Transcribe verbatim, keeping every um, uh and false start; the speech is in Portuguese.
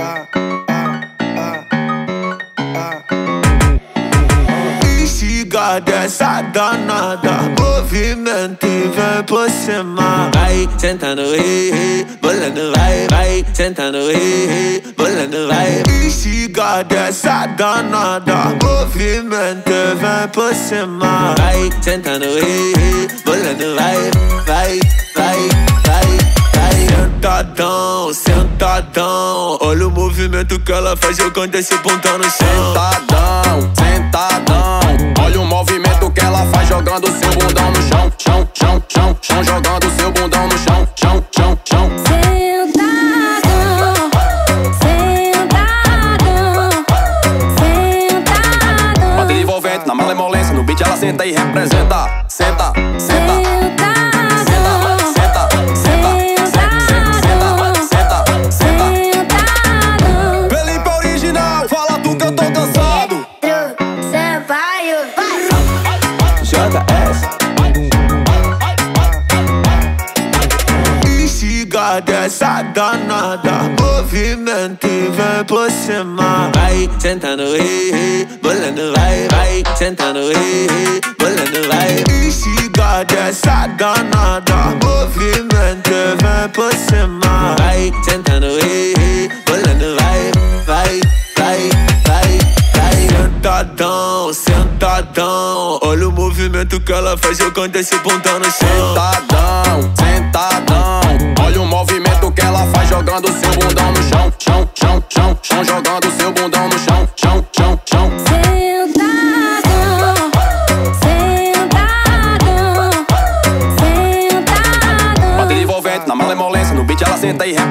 Instiga dessa danada, movimento e vem por cima. Vai sentando, ei, ei, bolando, vai, vai sentando, ei, ei, bolando, vai. Instiga dessa danada, movimento e vem por cima. Vai sentando, ei, ei, bolando, vai, vai, vai, vai. Sentadão, sentadão, olha o movimento que ela faz jogando esse bundão no chão. Sentadão, sentadão, olha o movimento que ela faz jogando seu bundão no chão. Chão, chão, chão, chão, jogando seu bundão no chão. Chão, chão, chão. Sentadão, sentadão, sentadão. Bater envolvente na malemolência, no beat ela senta e representa. Senta, senta. Instiga dessa danada, movimento e vem por cima. Vai sentando, ei, ei, bolando, vai, vai sentando, ei, ei, bolando, vai. Instiga dessa danada, movimento e vem por cima. Vai sentando, ei, ei, bolando, vai, vai, vai, vai, vai. Sentadão, sentadão, olha o movimento que ela faz jogando esse bundão no chão. Sentadão, sentadão, olha o movimento que ela faz jogando seu bundão no chão. Chão, chão, chão, chão, jogando seu bundão no chão. Chão, chão, chão. Sentadão, sentadão, sentadão. Bater envolvente na malemolência, no beat ela senta e